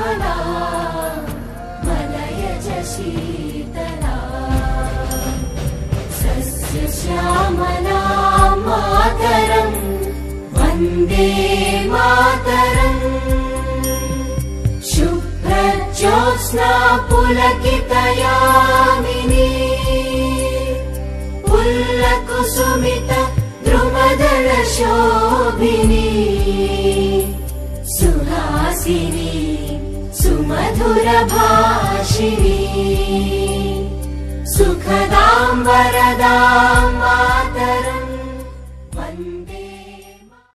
Nirmala मलयज Sheetla सस्यश्यामला Mataram Vande Mataram शुभ्रज्योत्स्ना पुलकितयामिनी पुल्लकुसुमित द्रुमदल शोभिनी